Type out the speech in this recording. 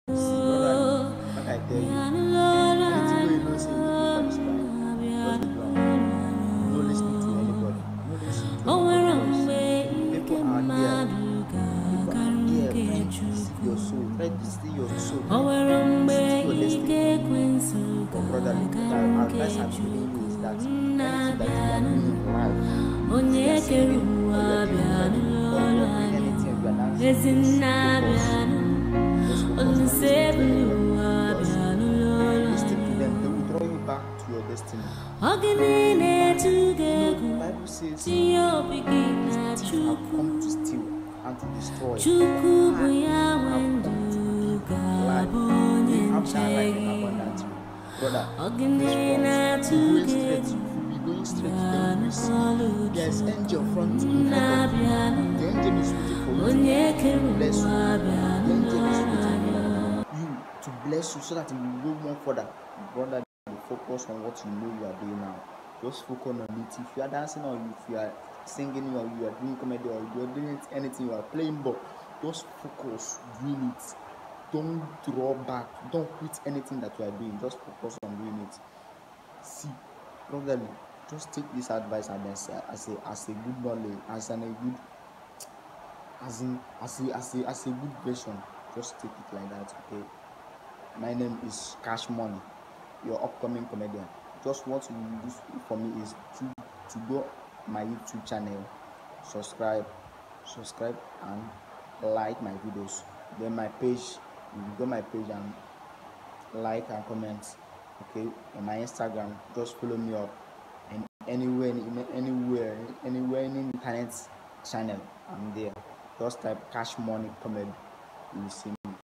See, brother, like I tell you, anything where you know say people is right, just dey do am. No listening to anybody. No listening to anybody because people are there. People are there trying to deceive your soul, trying to steal your soul, trying to steal your destiny. But brotherly, the advice I'm giving you is that anything that you are doing in life, if you are singing or you are doing training or you are doing anything you are dancing, just focus on listening to anybody because listening to them, they will draw you back to your destiny. The Bible says these thieves have come to steal and to destroy. I have come to give life, give up that life in abundantly. Brother, this one, be going straight, then you will see there's angel in front of you. The angel is waiting for you to bless you. The angel is waiting for you to bless you so that you will go more further. Brother, focus on what you know you are doing now. Just focus on it. If you are dancing or if you are singing or you are doing comedy or you are doing anything, you are playing ball, just focus doing it. Don't draw back. Don't quit anything that you are doing. Just focus on doing it. See, brotherly, just take this advice as a good knowledge, as a good version. Just take it like that. Okay. My name is Cash Money, your upcoming comedian. Just what you do for me is to go my YouTube channel, subscribe and like my videos. Then my page, you go my page and like and comment. Okay, on my Instagram, just follow me up. And anywhere in internet channel, I'm there. Just type Cash Money Comedy. You will see me.